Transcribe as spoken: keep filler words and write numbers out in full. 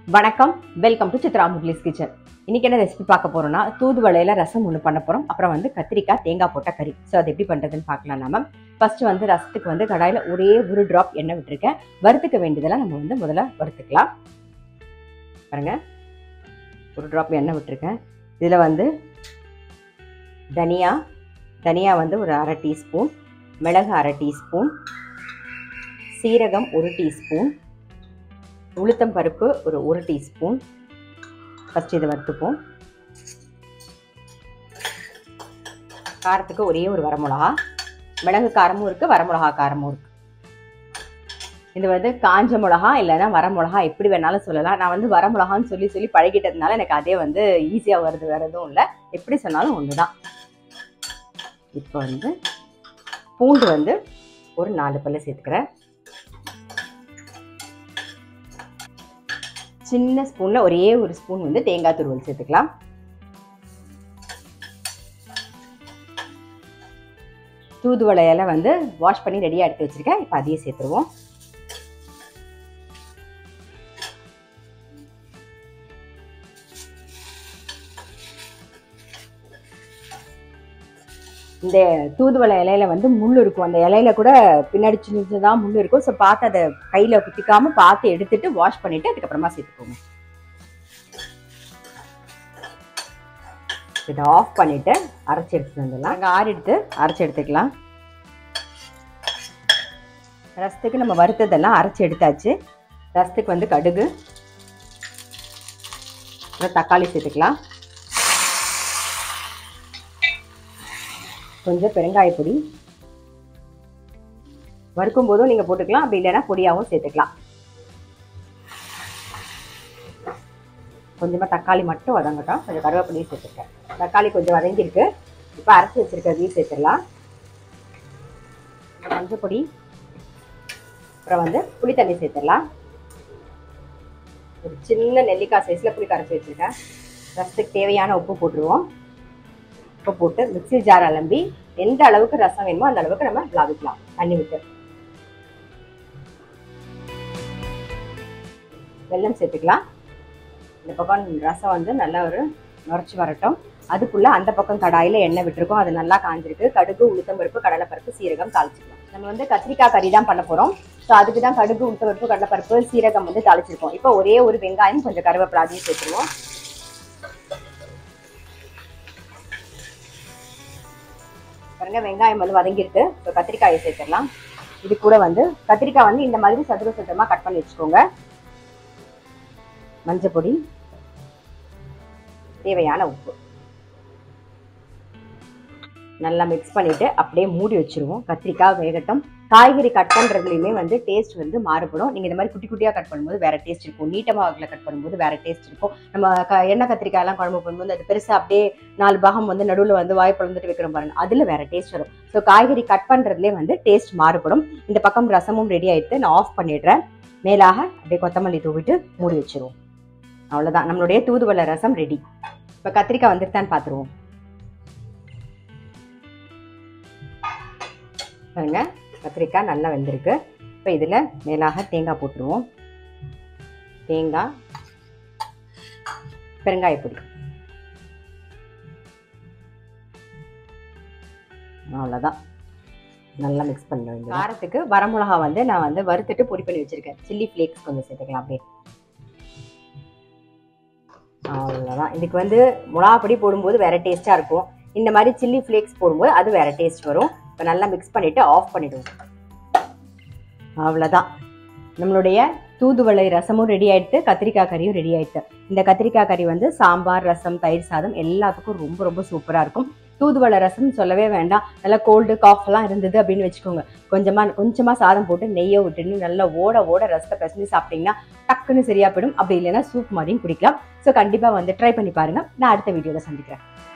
வணக்கம், welcome to Chitra Murali's kitchen. இன்னைக்கு என்ன ரெசிபி பார்க்க போறோம்னா தூதுவளையில ரசம் ஒன்று பண்ண போறோம். அப்புறம் வந்து கத்திரிக்காய் தேங்காய் போட்ட கறி. ஸோ அது எப்படி பண்றதுன்னு பார்க்கலாம். நாம ஃபர்ஸ்ட் வந்து ரசத்துக்கு வந்து கடாயில ஒரே ஒரு டிராப் எண்ணெய் விட்டுருக்கேன். வறுத்துக்க வேண்டியதெல்லாம் நம்ம வந்து முதல்ல வறுத்துக்கலாம். பாருங்க, ஒரு டிராப் எண்ணெய் விட்டுருக்கேன். இதுல வந்து தனியா தனியா வந்து ஒரு அரை டீஸ்பூன், மிளகு அரை டீஸ்பூன், சீரகம் ஒரு டீஸ்பூன், உளுத்தம் பருப்பு ஒரு ஒரு டீஸ்பூன். ஃபஸ்ட் இதை வறுத்துப்போம். காரத்துக்கு ஒரே ஒரு வரமிளகா, மிளகு காரமும் இருக்குது, வரமிளகா காரமும் இருக்குது. இது வந்து காஞ்ச மிளகா இல்லைன்னா வரமிளகா எப்படி வேணாலும் சொல்லலாம். நான் வந்து வரமிளகான்னு சொல்லி சொல்லி பழகிட்டதுனால எனக்கு அதே வந்து ஈஸியாக வருது, வேறு எதுவும் இல்லை. எப்படி சொன்னாலும் ஒன்று தான். இப்போ வந்து பூண்டு வந்து ஒரு நாலு பல்லு சேர்த்துக்கிறேன். சின்ன ஸ்பூன்ல ஒரே ஒரு ஸ்பூன் வந்து தேங்காய் துருவல் சேர்த்துக்கலாம். தூதுவளை இலை வந்து வாஷ் பண்ணி ரெடியாக எடுத்து வச்சிருக்கேன். இப்போ அதையே சேர்த்துருவோம். இந்த தூதுவளை இலையில வந்து முள் இருக்கும். அந்த இலையில கூட பின்னாடி சின்னதான் முள் இருக்கும். ஸோ பார்த்து அதை கையில குத்திக்காம பார்த்து எடுத்துட்டு வாஷ் பண்ணிட்டு அதுக்கப்புறமா சேர்த்துக்கோங்க. இதை ஆஃப் பண்ணிட்டு அரைச்சி எடுத்துட்டு வந்துடலாம். அங்கே ஆறு எடுத்து அரைச்சி எடுத்துக்கலாம். ரசத்துக்கு நம்ம வறுத்ததெல்லாம் அரைச்சி எடுத்தாச்சு. ரசத்துக்கு வந்து கடுகு, தக்காளி சேர்த்துக்கலாம். கொஞ்சம் பெருங்காயப்பொடி, வறுக்கும் போதும் நீங்கள் போட்டுக்கலாம், அப்படி இல்லைன்னா பொடியாகவும் சேர்த்துக்கலாம். கொஞ்சமாக தக்காளி மட்டும் வதங்கட்டும். கொஞ்சம் கருவேப்பிலையும் சேர்த்துருக்கேன். தக்காளி கொஞ்சம் வதங்கியிருக்கு. இப்போ அரைச்சி வச்சுருக்கிறதையும் சேர்த்துடலாம். மஞ்சள் பொடி, அப்புறம் வந்து புளி தண்ணி சேர்த்துடலாம். ஒரு சின்ன நெல்லிக்காய் சைஸில் புளி கரைச்சி வச்சுருக்கேன். ரசத்துக்கு தேவையான உப்பு போட்டுருவோம். உப்பு போட்டு மிக்ஸி ஜார் அலம்பி எந்த அளவுக்கு ரசம் வேணுமோ அந்த அளவுக்கு நம்ம விளாவிக்கலாம் தண்ணி விட்டு. வெல்லம் சேர்த்துக்கலாம். இந்த பக்கம் ரசம் வந்து நல்லா ஒரு நுரைச்சி வரட்டும். அதுக்குள்ள அந்த பக்கம் கடாயில எண்ணெய் விட்டுருக்கோம். அது நல்லா காஞ்சிருக்கு. கடுகு, உளுத்தம் பருப்பு, கடலைப்பருப்பு, சீரகம் தாளிச்சிக்கலாம். நம்ம வந்து கத்திரிக்காய் கறி தான் பண்ண போறோம். ஸோ அதுக்கு தான் கடுகு, உளுத்தம் பருப்பு, கடலைப்பருப்பு, சீரகம் வந்து தாளிச்சிருக்கோம். இப்போ ஒரே ஒரு வெங்காயம், கொஞ்சம் கருவேப்பிலை அதையும் சேர்த்துருவோம். பாருங்க, வெங்காயம் வந்து வதங்கிருக்கு. இப்போ கத்திரிக்காயை சேர்த்துடலாம். இது கூட வந்து கத்திரிக்காய் வந்து இந்த மாதிரி சதுர சதுரமா கட் பண்ணி வச்சுக்கோங்க. மஞ்சள் பொடி, தேவையான உப்பு, நல்லா மிக்ஸ் பண்ணிட்டு அப்படியே மூடி வச்சிருவோம். கத்திரிக்காய் வேகட்டும். காய்கறி கட் பண்ணுறதுலையுமே வந்து டேஸ்ட் வந்து மாறுபடும். நீங்கள் இந்த மாதிரி குட்டி குட்டியாக கட் பண்ணும்போது வேறு டேஸ்ட் இருக்கும். நீட்டமாக வாக்கில் கட் பண்ணும்போது வேறு டேஸ்ட் இருக்கும். நம்ம க எண்ணெய் கத்திரிக்காயெல்லாம் குழம்பு பண்ணும்போது அது பெருசாக அப்படியே நாலு பாகம் வந்து நடுவில் வந்து வாய் பழந்துட்டு வைக்கிறோம் பாருங்க, அதில் வேறு டேஸ்ட் வரும். ஸோ காய்கறி கட் பண்ணுறதுலேயே வந்து டேஸ்ட் மாறுபடும். இந்த பக்கம் ரசமும் ரெடி ஆகிட்டு நான் ஆஃப் பண்ணிடுறேன். மேலாக அப்படியே கொத்தமல்லி தூவிட்டு மூடி வச்சிருவோம். அவ்வளோதான், நம்மளுடைய தூதுவளை ரசம் ரெடி. இப்போ கத்திரிக்காய் வந்துருத்தான்னு பார்த்துருவோம். பாருங்க, கத்திரிக்காய் நல்லா வெந்திருக்கு. இப்போ இதில் மேலாக தேங்காய் போட்டுருவோம். தேங்காய், பெருங்காயப்பொடி, அவ்வளோதான், நல்லா மிக்ஸ் பண்ண வேண்டியது. காரத்துக்கு வரமிளகா வந்து நான் வந்து வறுத்துட்டு பொடி பண்ணி வச்சுருக்கேன். சில்லி ஃப்ளேக்ஸ் கொஞ்சம் சேர்த்துக்கலாம் அப்படியே. அவ்வளோதான். இதுக்கு வந்து மிளகா பொடி போடும்போது வேறு டேஸ்ட்டாக இருக்கும். இந்த மாதிரி சில்லி ஃப்ளேக்ஸ் போடும்போது அது வேறு டேஸ்ட் வரும். இப்போ நல்லா மிக்ஸ் பண்ணிவிட்டு ஆஃப் பண்ணிவிடுவோம். அவ்வளோதான், நம்மளுடைய தூதுவளை ரசமும் ரெடி ஆகிடுது, கத்திரிக்காய் கறியும் ரெடி ஆகிடுது. இந்த கத்திரிக்காய் கறி வந்து சாம்பார், ரசம், தயிர் சாதம் எல்லாத்துக்கும் ரொம்ப ரொம்ப சூப்பராக இருக்கும். தூதுவளை ரசம் சொல்லவே வேண்டாம். நல்லா கோல்டு காஃப்லாம் இருந்தது அப்படின்னு வச்சுக்கோங்க, கொஞ்சமாக கொஞ்சமாக சாதம் போட்டு நெய்யை விட்டுன்னு நல்லா ஓட ஓட ரசத்தை பிசைஞ்சு சாப்பிட்டிங்கன்னா டக்குன்னு சரியாக போயிடும். அப்படி இல்லைன்னா சூப் மாதிரியும் குடிக்கலாம். ஸோ கண்டிப்பாக வந்து ட்ரை பண்ணி பாருங்கள். நான் அடுத்த வீடியோவில் சந்திக்கிறேன்.